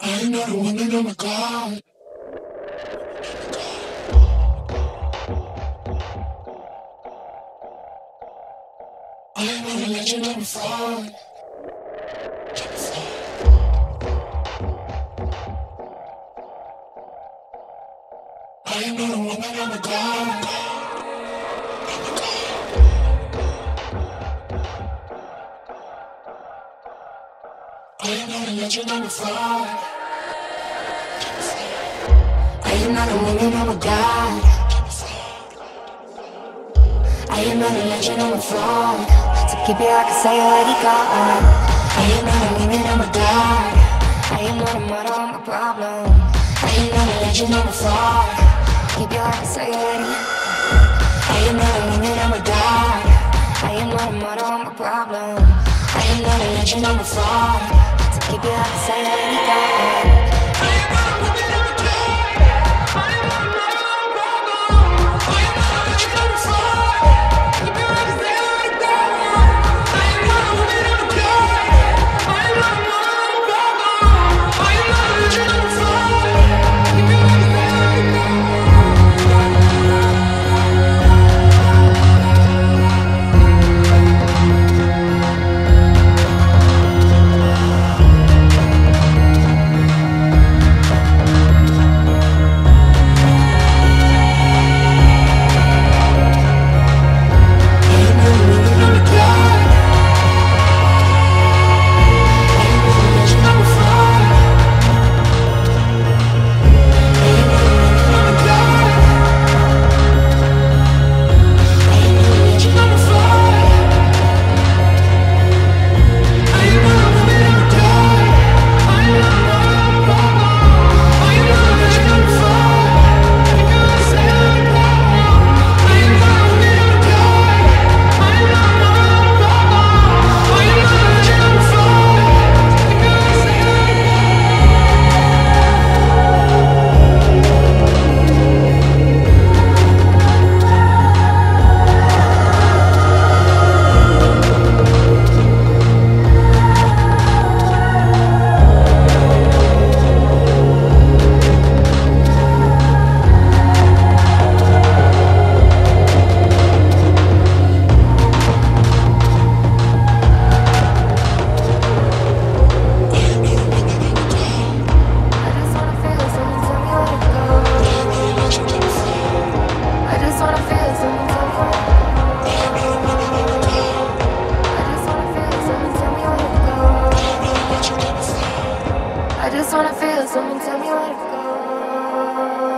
I ain't not a woman, oh my God. I ain't not a legend, I'm a fraud. I ain't not a woman, I'm a God. I ain't not a legend, I'm a fraud. I am not a woman, I'm a God. I am not a legend, I'm a fraud. To keep it, I can say I let it go. I am not a woman, I'm a God. I am not a model, I'm a problem. I am not a legend, I'm a fraud. Keep it, I can say I let it. I am not a woman, I'm a God. I am not a model, I'm a problem. I am not a legend, I'm a fraud. To keep it, I can say I let it go. I just wanna feel someone tell me where to go.